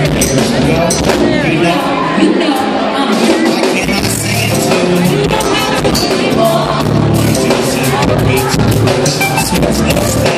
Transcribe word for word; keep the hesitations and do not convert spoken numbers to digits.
years ago. You know, you know, why can't I sing it too? One, two, three, sweet, sweet,